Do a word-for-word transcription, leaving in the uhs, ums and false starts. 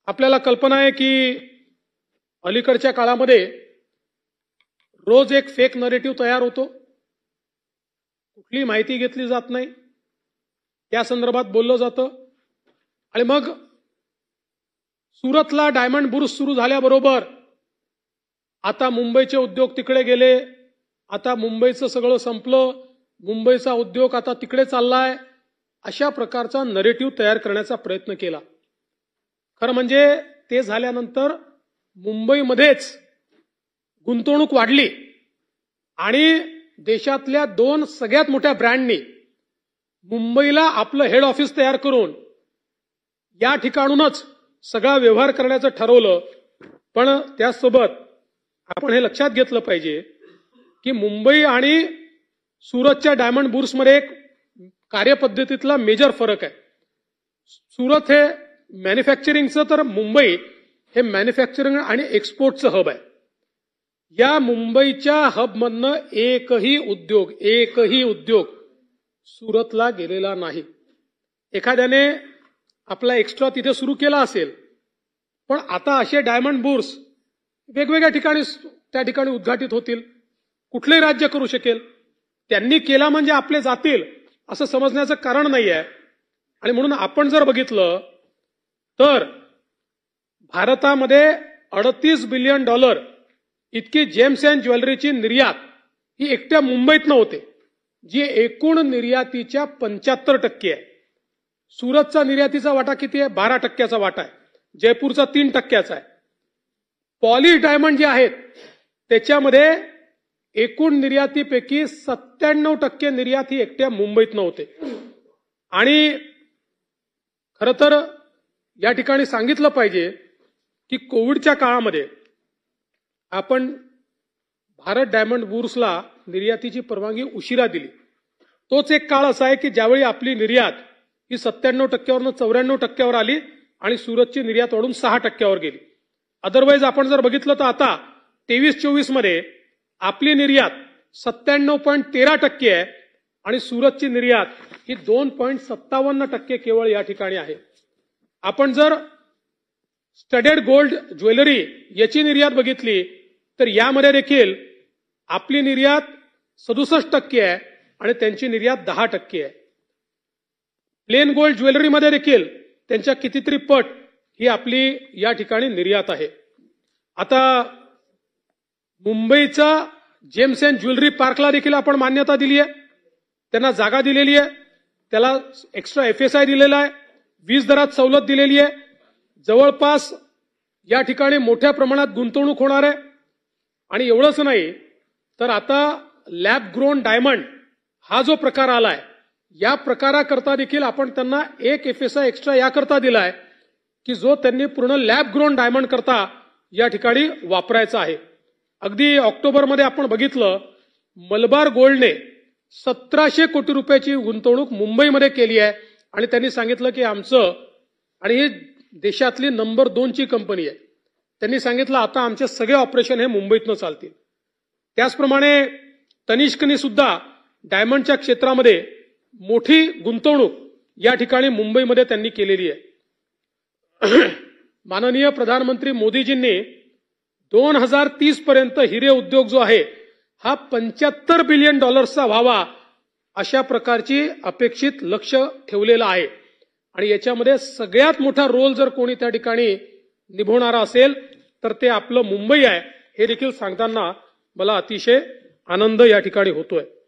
आपल्याला कल्पना आहे की अलीकडच्या काळामध्ये रोज एक फेक नरेटिव्ह तयार होतो, कुठली माहिती घेतली जात नाही, त्या संदर्भात बोललं जातं आणि मग सुरतला डायमंड बुर्स सुरू झाल्याबरोबर आता मुंबईचे उद्योग तिकडे गेले, आता मुंबईचं सगळं संपलं, मुंबईचा उद्योग आता तिकडे चाललाय, अशा प्रकारचा नरेटिव्ह तयार करण्याचा प्रयत्न केला। खरं म्हणजे ते झाल्यानंतर मुंबईमध्येच गुंतवणूक वाढली आणि देशातल्या दोन सगळ्यात मोठ्या ब्रँडनी मुंबईला आपलं हेड ऑफिस तयार करून या ठिकाणूनच सगळा व्यवहार करण्याचं ठरवलं। पण त्यासोबत आपण हे लक्षात घेतलं पाहिजे की मुंबई आणि सुरतच्या डायमंड बुर्समध्ये एक कार्यपद्धतीतला मेजर फरक आहे। सुरत हे मॅन्युफॅक्चरिंगचं, तर मुंबई हे मॅन्युफॅक्चरिंग आणि एक्सपोर्टचं हब आहे। या मुंबईच्या हबमधनं एकही उद्योग एकही उद्योग सुरतला गेलेला नाही। एखाद्याने आपला एक्स्ट्रा तिथे सुरू केला असेल, पण आता असे डायमंड बुर्स वेगवेगळ्या ठिकाणी त्या ठिकाणी उद्घाटित होतील, कुठलेही राज्य करू शकेल। त्यांनी केला म्हणजे आपले जातील असं समजण्याचं कारण नाही आहे। आणि म्हणून आपण जर बघितलं तर भारतामध्ये अडतीस बिलियन डॉलर इतकी जेम्स अँड ज्वेलरीची निर्यात ही एकट्या मुंबईतनं होते, जी एकूण निर्यातीच्या पंच्याहत्तर टक्के आहे। सुरतचा निर्यातीचा वाटा किती आहे? बारा टक्क्याचा वाटा आहे। जयपूरचा तीन टक्क्याचा आहे। पॉलिश डायमंड जे आहेत त्याच्यामध्ये एकूण निर्यातीपैकी सत्त्याण्णव टक्के निर्यात ही एकट्या मुंबईतनं होते। आणि खरं तर या ठिकाणी सांगितलं पाहिजे की कोविडच्या काळामध्ये आपण भारत डायमंड बुर्सला निर्यातीची परवानगी उशिरा दिली। तोच एक काळ असा आहे की ज्यावेळी आपली निर्यात ही सत्त्याण्णव टक्क्यावरनं चौऱ्याण्णव टक्क्यावर आली आणि सुरतची निर्यात वाढून सहा टक्क्यावर गेली। अदरवाईज आपण जर बघितलं तर आता तेवीस चोवीस मध्ये आपली निर्यात सत्त्याण्णव पॉईंट तेरा टक्के आहे आणि सुरतची निर्यात ही दोन पॉईंट सत्तावन्न टक्के केवळ या ठिकाणी आहे। आपण जर स्टडेड गोल्ड ज्वेलरी याची निर्यात बघितली तर यामध्ये देखील आपली निर्यात सदुसष्ट टक्के आहे आणि त्यांची निर्यात दहा टक्के आहे। प्लेन गोल्ड ज्वेलरीमध्ये देखील त्यांच्या कितीतरी पट ही आपली या ठिकाणी निर्यात आहे। आता मुंबईचा जेम्स अँड ज्वेलरी पार्कला देखील आपण मान्यता दिली आहे, त्यांना जागा दिलेली आहे, त्याला एक्स्ट्रा एफएसआय दिलेला आहे, वीज दरात सवलत दिलेली आहे। जवळपास या ठिकाणी मोठ्या प्रमाणात गुंतवणूक होणार आहे। आणि एवढंच नाही तर आता लॅब ग्रोन डायमंड हा जो प्रकार आलाय, या प्रकाराकरता देखील आपण त्यांना एक एफएसआय एक्स्ट्रा याकरता दिलाय की जो त्यांनी पूर्ण लॅब ग्रोन डायमंड करता या ठिकाणी वापरायचा आहे। अगदी ऑक्टोबरमध्ये आपण बघितलं मलबार गोल्डने सतराशे कोटी रुपयाची गुंतवणूक मुंबईमध्ये केली आहे आणि त्यांनी सांगितलं की आमचं, आणि ही देशातली नंबर दोनची कंपनी आहे, त्यांनी सांगितलं आता आमचे सगळे ऑपरेशन हे मुंबईतनं चालतील। त्याचप्रमाणे तनिष्कने सुद्धा डायमंडच्या क्षेत्रामध्ये मोठी गुंतवणूक या ठिकाणी मुंबईमध्ये त्यांनी केलेली आहे। माननीय प्रधानमंत्री मोदीजींनी दोन हजार तीस पर्यंत हिरे उद्योग जो आहे हा पंच्याहत्तर बिलियन डॉलर्सचा व्हावा अशा प्रकारची अपेक्षित लक्ष ठेवलेलं आहे। आणि याच्यामध्ये सगळ्यात मोठा रोल जर कोणी त्या ठिकाणी निभवणारा असेल तर ते आपलं मुंबई आहे, हे देखील सांगताना मला अतिशय आनंद या ठिकाणी होतोय।